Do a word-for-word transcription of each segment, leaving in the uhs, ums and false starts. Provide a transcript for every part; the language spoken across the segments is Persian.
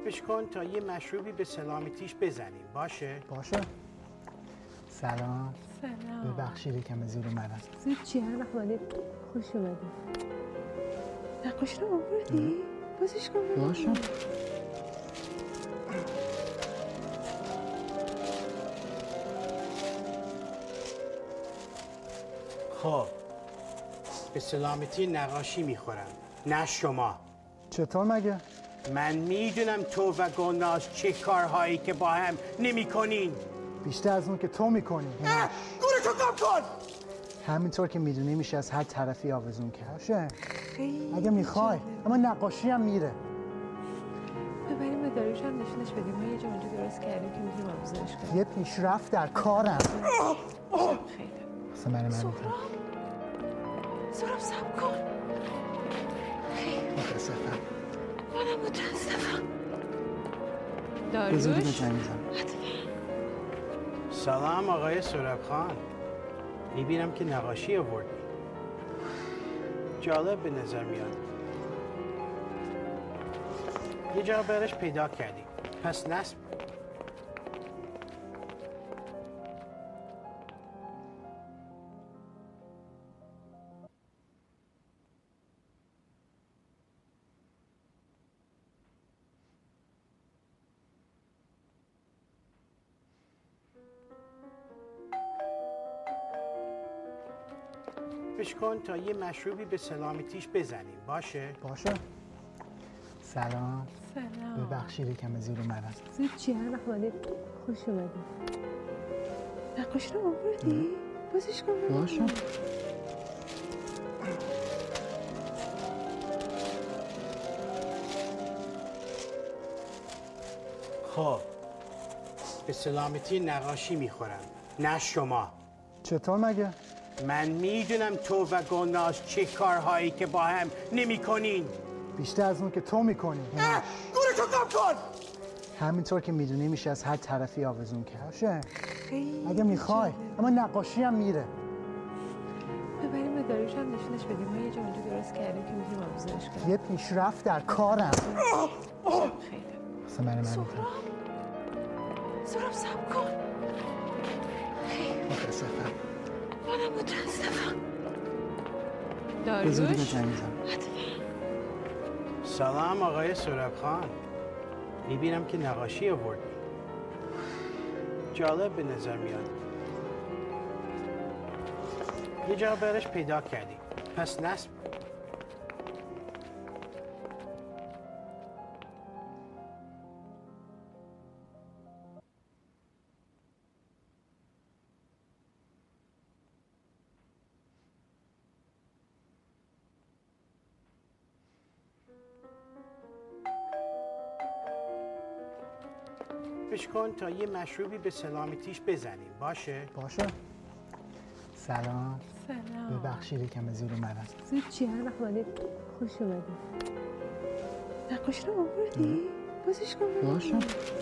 بش کن تا یه مشروبی به سلامتیش بزنیم. باشه؟ باشه. سلام. سلام. ببخشید یکم زیر اومدم. زیر چی؟ هر وقت اومدی خوش اومدی. نقاشی رو آوردی؟ بازش کن. باشه. خب به سلامتی نقاشی میخورم، نه شما. چطور مگه؟ من میدونم تو و گناش چه کارهایی که با هم نمی کنین. بیشتر از اون که تو میکنی. گورتو گم کن. همینطور که میدونی میشه از هر طرفی آویزون کرد. باشه. خیلی اگه میخوای، اما نقاشی هم میره. ببریم به داریوش هم نشونش بدیم. ما یه جا اونجا درست کردیم که میتونیم آویزونش کنیم. یه پیشرفت در کارم. خیلی. اصلا من من سهراب سهراب صبر کن. متاسفم. منم متاسفم. بزرگی به داریوش جنگ زن. سلام آقای سهراب خان. میبینم که نقاشی آوردی. جالب به نظر میاد. یه جا برش پیدا کردی. پس نصب. بش کن تا یه مشروبی به سلامتیش بزنیم. باشه؟ باشه. سلام. سلام. ببخشید یکم زیر اومدم. زیر چی؟ هر وقت اومدی خوش اومدی. نقاشی رو آوردی؟ بازش کن. باشه. خب به سلامتی نقاشی میخورم، نه شما. چطور مگه؟ من میدونم تو و گناش چه کارهایی که با هم نمی کنین. بیشتر از اون که تو میکنی. گورتو گم کن. همینطور که میدونی میشه از هر طرفی آویزون کرد. باشه. خیلی اگه میخوای، اما نقاشی هم میره. ببریم به داریوش هم نشونش بدیم. ما یه جا اونجا درست کردیم که میتونیم آویزونش کنیم. یه پیشرفت در کارم. خیلی. اصلا من من سهراب سهراب صبر کن. متاسفم. منم متاسفم. بزرگی به داریوش جنگ زن. سلام آقای سهراب خان. میبینم که نقاشی آوردی. جالب به نظر میاد. یه جا برش پیدا کردی. پس نصب. بش کن تا یه مشروبی به سلامتیش بزنیم. باشه؟ باشه. سلام. سلام. ببخشید یکم زیر اومدم. زیر چی؟ هر وقت اومدی خوش اومدی. نقاشی رو آوردی؟ بازش کن. باشه.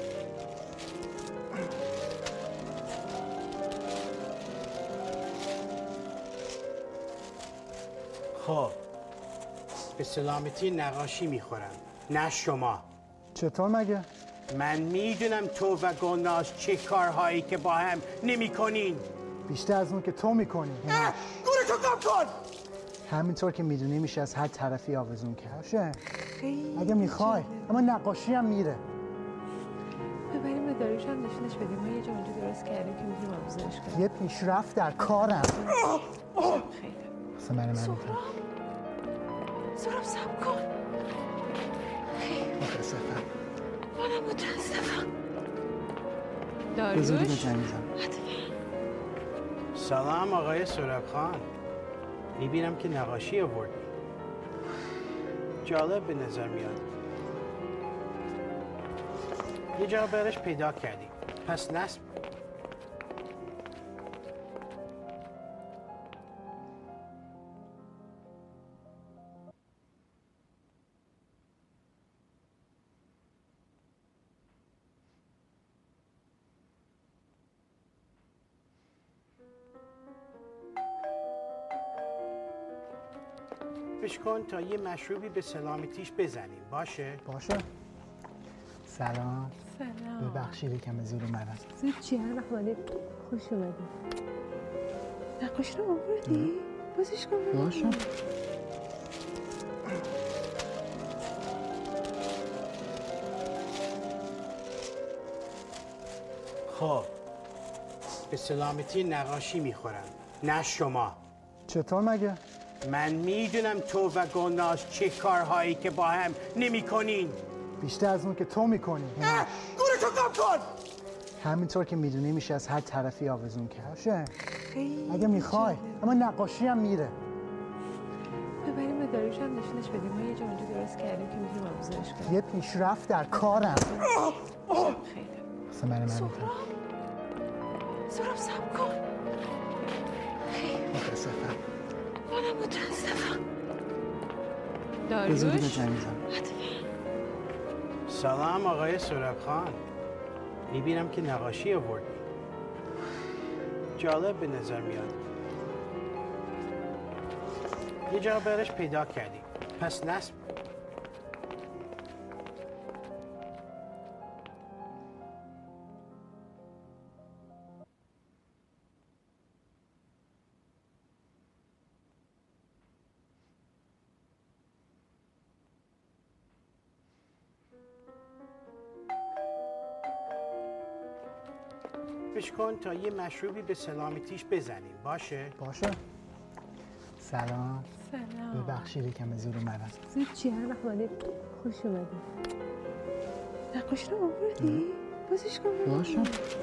خب به سلامتی نقاشی میخورم، نه شما. چطور مگه؟ من میدونم تو و گناش چه کارهایی که با هم نمی کنین. بیشتر از اون که تو میکنی. گورتو گم کن. همینطور که میدونی میشه از هر طرفی آویزون کرد. باشه. خیلی اگه میخوای، اما نقاشی هم میره. ببریم به داریوش هم نشونش بدیم. ما یه جا اونجا درست کردیم که میتونیم آویزونش کنیم. یه پیشرفت در کارم. خیلی. اصلا من من سهراب سهراب صبر کن. متاسفم. منم متاسفم. بزرگی به داریوش جنگ زن. سلام آقای سهراب خان. میبینم که نقاشی آوردی. جالب به نظر میاد. یه جا برش پیدا کردی. پس نصب. بش کن تا یه مشروبی به سلامتیش بزنیم. باشه؟ باشه. سلام. سلام. ببخشید یکم زیر اومدم. زود چی؟ هر وقت اومدی خوش اومدی. نقاشی رو آوردی؟ بازش کن. باشه. خب به سلامتی نقاشی میخورم، نه شما. چطور مگه؟ من میدونم تو و گلناز چه کارهایی که با هم نمیکنین. بیشتر از اون که تو میکنی. گورتو کم کن. همینطور که میدونی میشه از هر طرفی آویزون کرد. باشه. خیلی اگه میخوای، اما نقاشی هم میره. ببریم به داریوش هم نشونش بدیم. ما یه جا اونجا درست کردیم که میتونیم آویزونش کنیم. یه پیشرفت در کارم. خیلی. اصلا من من سهراب سهراب صبر کن. متاسفم. منم متاسفم. بزودی به داریوش جنگ زن. سلام آقای سهراب خان. میبینم که نقاشی آوردی. جالب به نظر میاد. یه جا برش پیدا کردی. پس نصب. بش کن تا یه مشروبی به سلامتیش بزنیم. باشه؟ باشه. سلام. سلام. ببخشید یکم زیر اومدم. زود چی؟ هر وقت اومدی خوش اومدی. نقاشی رو آوردی؟ بازش کن. باشه.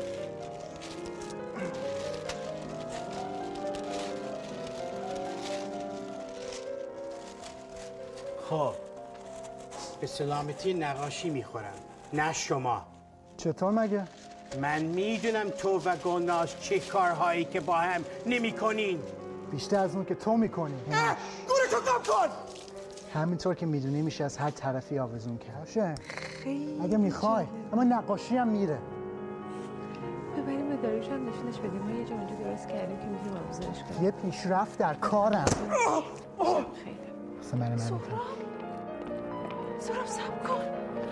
خب به سلامتی نقاشی میخورم، نه شما. چطور مگه؟ من میدونم تو و گلناز چه کارهایی که با هم نمیکنین. بیشتر از اون که تو میکنی. گورتو کم کن. همینطور که میدونی میشه از هر طرفی آویزون کرد. باشه. خیلی اگه میخوای، اما نقاشی هم میره. ببریم به داریوش هم نشونش بدیم. ما یه جا اونجا درست کردیم که میتونیم آویزونش کنیم. یه پیشرفت در کارم. خیلی. اصلا من من سهراب سهراب صبر کن.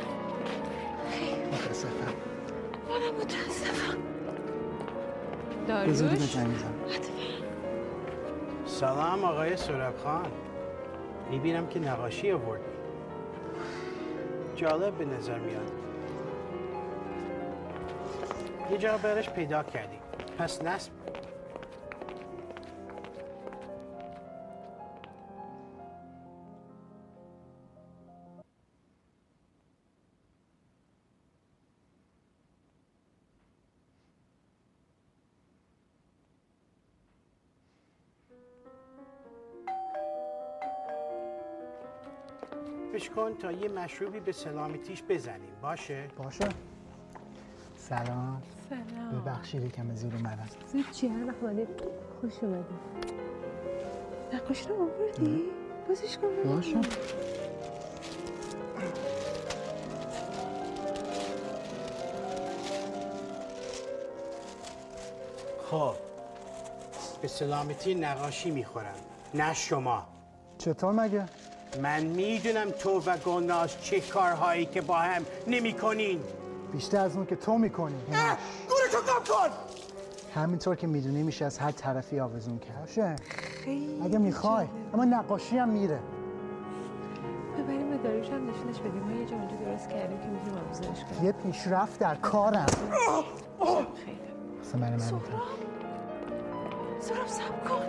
متاسفم. منم متاسفم. بزودی به داریوش جنگ زن. سلام آقای سهراب خان. میبینم که نقاشی آوردی. جالب به نظر میاد. یه جا برش پیدا کردی. پس نصب. بش کن تا یه مشروبی به سلامتیش بزنیم. باشه؟ باشه. سلام. سلام. ببخشید یکم زیر اومدم. زود چی؟ هر وقت اومدی خوش اومدی. نقاشی رو آوردی؟ بازش کن. باشه. خب به سلامتی نقاشی میخورم، نه شما. چطور مگه؟ من میدونم تو و گلناز چه کارهایی که با هم نمیکنین. بیشتر از اون که تو میکنی. گورتو کم کن. همینطور که میدونی میشه از هر طرفی آویزون کرد. باشه. خیلی اگه میخوای، اما نقاشی هم میره. ببریم به داریوش هم نشونش بدیم. ما یه جا اونجا درست کردیم که میتونیم آویزونش کنیم. یه پیشرفت در کارم. خیلی. اصلا من من سهراب سهراب صبر کن.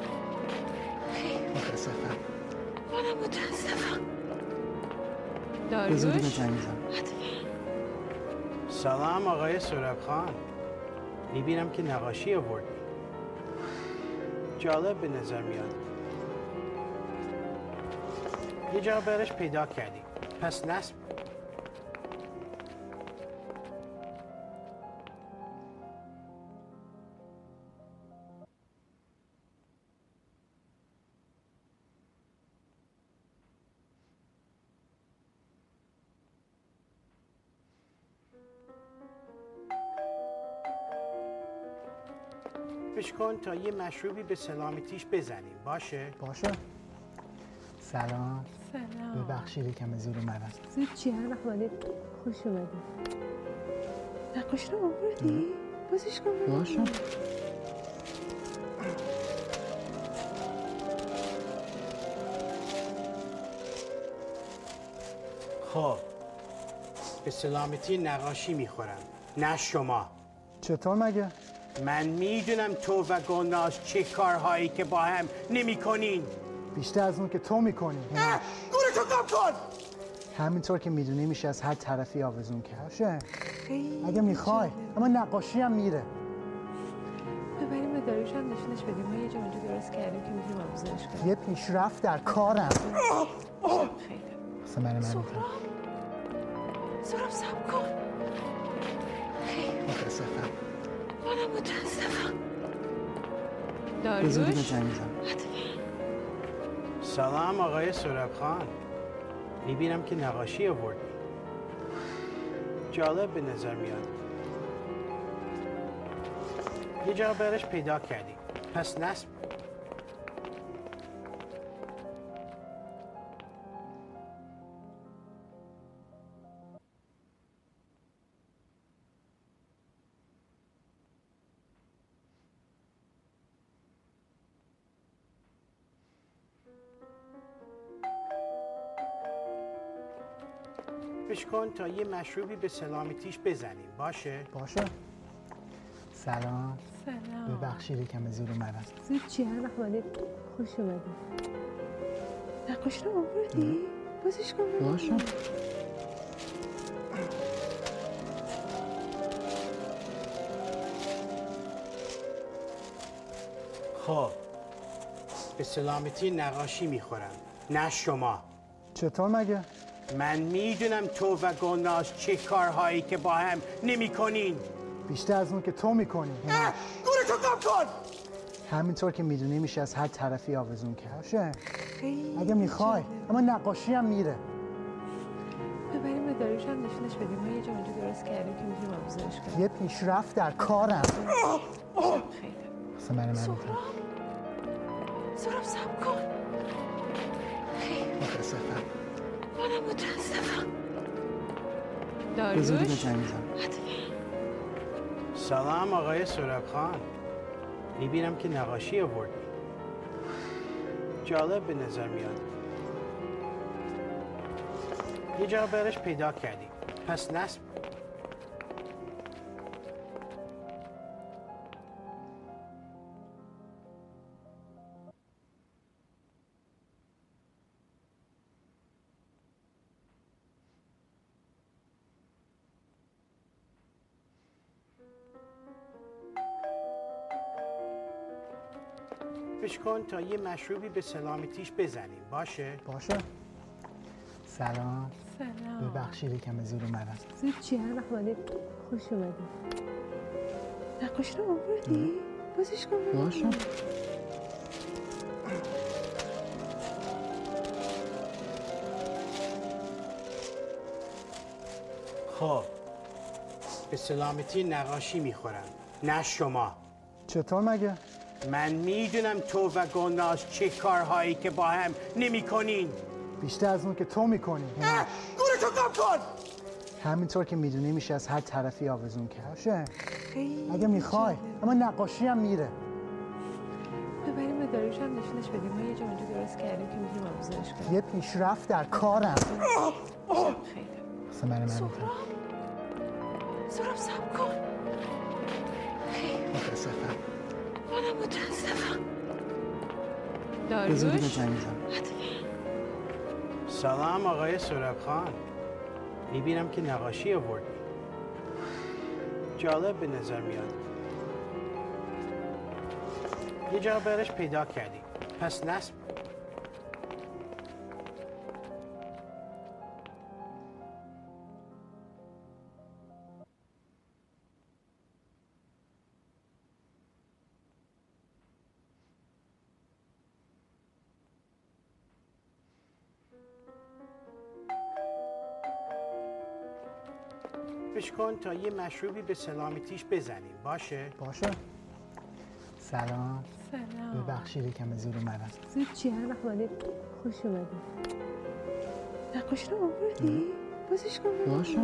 متاسفم. منم متاسفم. بزودی به داریوش جنگ زن. سلام آقای سهراب خان. میبینم که نقاشی آوردی. جالب به نظر میاد. یه جا برش پیدا کردی. پس نصب. بش کن تا یه مشروبی به سلامتیش بزنیم. باشه؟ باشه. سلام. سلام. ببخشید یکم زیر اومدم. زود چی هر وقت اومدید خوش اومدید. نقاشی رو آوردی؟ بازش کن. باشه. خب به سلامتی نقاشی میخورم، نه شما. چطور مگه؟ من میدونم تو و گلناز چه کارهایی که با هم نمی کنین. بیشتر از اون که تو میکنی. نه گورتو گم کن. همینطور که میدونی میشه از هر طرفی آویزون کرد. باشه. خیلی اگه میخوای اما نقاشی هم میره. ببریم به داریوش هم نشونش بدیم. ما یه جا اونجا درست کردیم که میتونیم آویزونش کنیم. یه پیشرفت در کارم. خیلی. اصلا من من سهراب سهراب صبر کن. متاسفم. منم متاسفم. بذار دیگه داریوش زنگ بزن. سلام آقای سهراب خان، میبینم که نقاشی آوردی. جالب به نظر میاد. یه جا برش پیدا کردی، پس نصب. بش کن تا یه مشروبی به سلامتیش بزنیم، باشه؟ باشه. سلام. سلام. ببخشید یکم زیر اومدم. زود چی هر وقت اومدید خوش اومدید. نقاشی رو آوردی؟ بازش کن. باشه. خب به سلامتی نقاشی میخورم، نه شما. چطور مگه؟ من میدونم تو و گلناز چه کارهایی که با هم نمی کنین. بیشتر از اون که تو میکنی. گورتو گم کن. همینطور که میدونی میشه از هر طرفی آویزون کرد. باشه. خیلی اگه میخوای اما نقاشی هم میره. ببریم به داریوش هم نشونش بدیم. ما یه جا اونجا درست کردیم که میتونیم آویزونش کنیم. یه پیشرفت در کارم. خیلی. اصلا من من سهراب سهراب صبر کن. متاسفم. منم متاسفم. بذار دیگه داریوش زنگ بزن. سلام آقای سهراب خان، میبینم که نقاشی آوردی. جالب به نظر میاد. یه جا برش پیدا کردی، پس نصب. بش کن تا یه مشروبی به سلامتیش بزنیم، باشه؟ باشه. سلام. سلام. ببخشید یکم زیر اومدم. زود چی هر وقت اومدید خوش اومدید. نقاشی رو آوردی؟ بازش کن. باشه. خب به سلامتی نقاشی میخورم، نه شما. چطور مگه؟ من میدونم تو و گلناز چه کارهایی که با هم نمی کنین. بیشتر از اون که تو میکنی. گورتو گم کن. همینطور که میدونی میشه از هر طرفی آویزون کرد. باشه. خیلی اگه میخوای اما نقاشی هم میره. ببریم به داریوش هم نشونش بدیم. ما یه جا اونجا درست کردیم که میتونیم آویزونش کنیم. یه پیشرفت در کارم. خیلی. اصلا من من سهراب سهراب صبر کن. متاسفم. منم متاسفم. بذار دیگه داریوش زنگ بزن. سلام آقای سهراب خان، میبینم که نقاشی آوردی. جالب به نظر میاد. یه جا برش پیدا کردی، پس نصب. بش کن تا یه مشروبی به سلامتیش بزنیم، باشه؟ باشه. سلام. سلام. ببخشید یکم زیر اومدم. زود چی هر وقت اومدید خوش اومدید. نقاشی رو آوردی؟ بازش کن ببینم. باشه.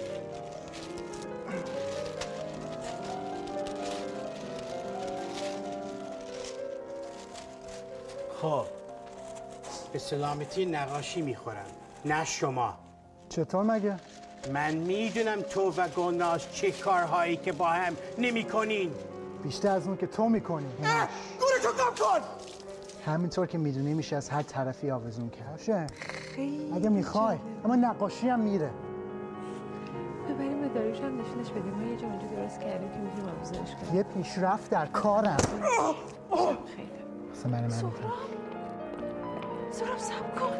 خب به سلامتی نقاشی میخورم، نه شما. چطور مگه؟ من میدونم تو و گلناز چه کارهایی که با هم نمیکنین. بیشتر از اون که تو میکنی. نه گورتو کم کن. همینطور که میدونی میشه از هر طرفی آویزون کرد. باشه. خیلی اگه میخوای، اما نقاشی هم میره. ببریم به داریوش هم نشونش بدیم. ما یه جا اونجا درست کردیم که میتونیم آویزونش کنیم. یه پیشرفت در کارم. خیلی. واسه من من سهراب سهراب صبر کن.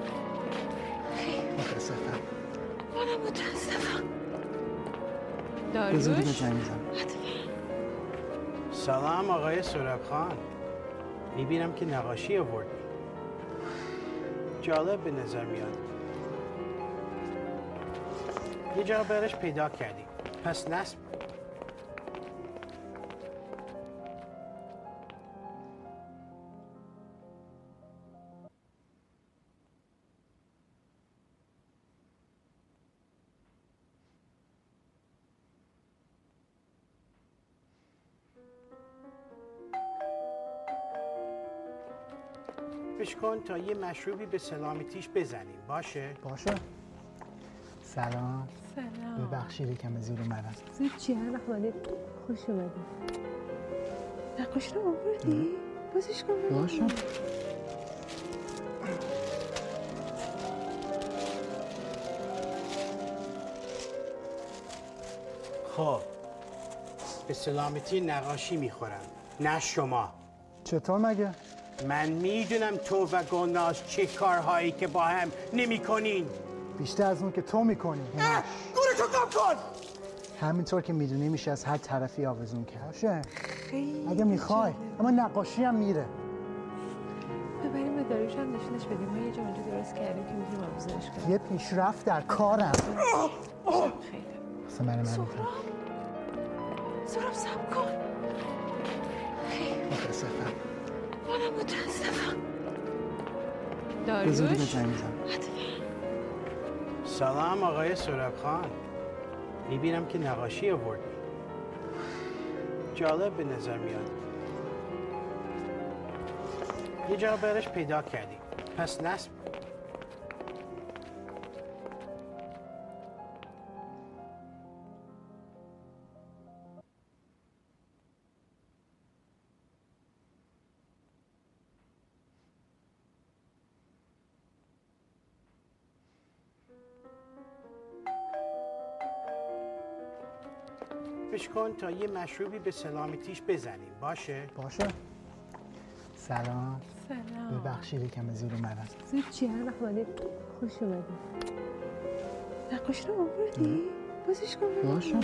متاسفم. منم متاسفم. بذار دیگه داریوش جنگ میزنم. سلام آقای سهراب خان. میبینم که نقاشی آوردی. جالب به نظر میاد. یه جا برش پیدا کردی. پس نصب. بش کن تا یه مشروبی به سلامتیش بزنیم. باشه؟ باشه. سلام. سلام. ببخشید یکم زیر اومدم. زود چی هر وقت اومدی خوش اومدی. نقاشی رو آوردی؟ بازش کن ببینم. باشه. خب به سلامتی نقاشی میخورم، نه شما. چطور مگه؟ من میدونم تو و گلناز چه کارهایی که با هم نمیکنین. بیشتر از اون که تو میکنی. نه گورتو کم کن. همینطور که میدونی میشه از هر طرفی آویزون کرد. باشه. خیلی اگه میخوای، اما نقاشی هم میره. ببریم به داریوش هم نشونش بدیم. ما یه جا اونجا درست کردیم که میتونیم آویزونش کنیم. یه پیشرفت در کارم. خیلی. واسه من من سهراب سهراب صبر کن. متاسفم. منم متاسفم. بذار دیگه داریوش جنگ میزنم. سلام آقای سهراب خان. میبینم که نقاشی آوردی. جالب به نظر میاد. یه جا برش پیدا کردی. پس نصب. بش کن تا یه مشروبی به سلامتیش بزنیم. باشه؟ باشه. سلام. سلام. ببخشید یکم زیر اومدم. زود چی هر وقت اومدی خوش اومدی. نقاشی رو آوردی؟ بازش کن ببینم. باشه.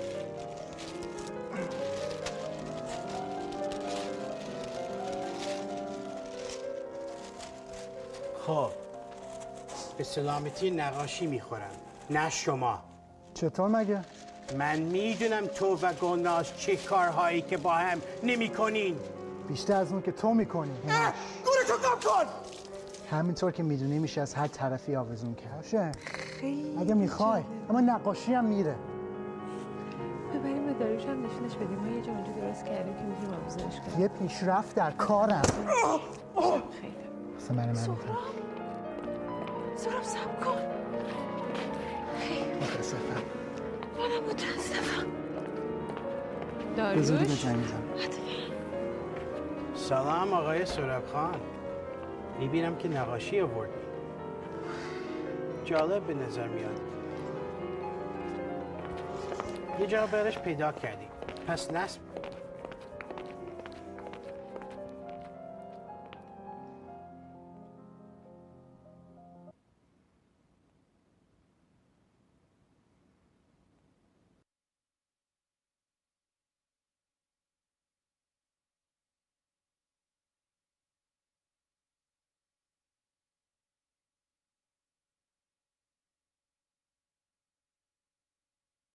خب به سلامتی نقاشی میخورم، نه شما. چطور مگه؟ من میدونم تو و گلناز چه کارهایی که با هم نمیکنین. بیشتر از اون که تو میکنی. نه گورتو کم کن. همینطور که میدونی میشه از هر طرفی آویزون کرد. باشه. خیلی اگه میخوای، اما نقاشی هم میره. ببریم به داریوش هم نشونش بدیم. ما یه جا اونجا درست کردیم که میتونیم آویزونش کنیم. یه پیشرفت در کارم. خیلی. واسه من من سهراب سهراب صبر کن. متاسفم. منم متاسفم. بذار دیگه داریوش جنگ میزنم. سلام آقای سهراب خان. میبینم که نقاشی آوردی. جالب به نظر میاد. یه جا برش پیدا کردی. پس نصب.